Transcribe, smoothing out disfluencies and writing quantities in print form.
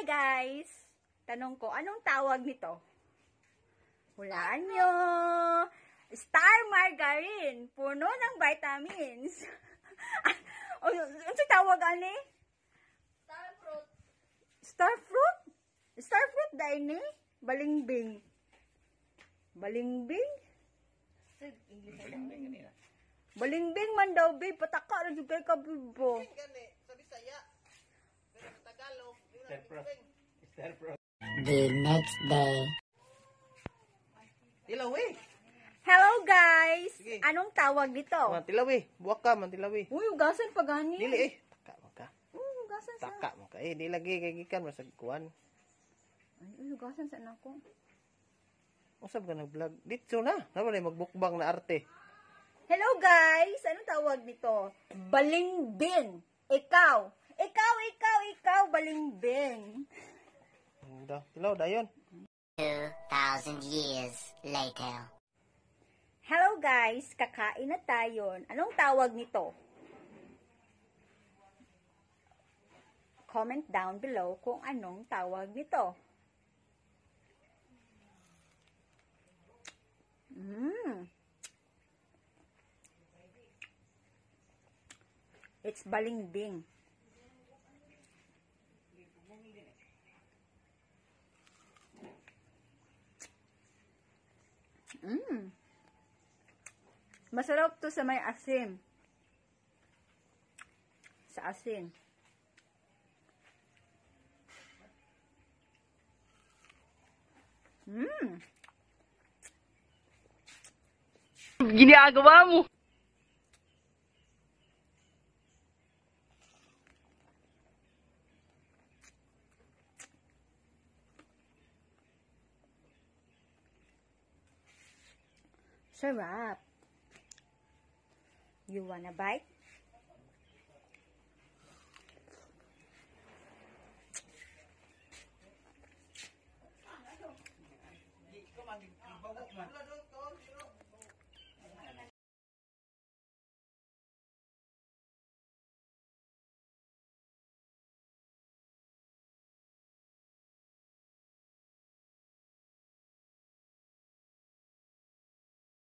guys! Tanong ko, anong tawag nito? Hulaan nyo! Star margarine! Puno ng vitamins! Ano tawag, ani? Star fruit. Star fruit? Star fruit dahil ni? Balingbing. Balingbing? Balingbing kanina. Balingbing man daw, babe. Pataka na kay kabibo. Gani, sa Bisaya. Pero sa Tagalog, yun ang Star fruit. Balingbing. Star fruit. The next day. Tilawi. Hello guys! Sige. Anong tawag dito? Mantilawi. Buwak ka, mantilawi. Uy, ugasan pa gani. Dili Taka mo ka. Ugasan sa. Taka mo ka. Di lagi kay gikan masag kuan. Ay, ugasan sa nako. Usab ka nag-vlog. Dito na. Naman ay magbukbang na arte. Hello guys! Anong tawag nito? Balingbing. Ikaw, balingbing. Tilaw dayon. 2,000 years later. Hello guys! Kakain na tayo. Anong tawag nito? Comment down below kung anong tawag nito. It's balingbing. Masarap to sa may asin. Sa asin. Ginagawa mo. Sarap. You wanna bite?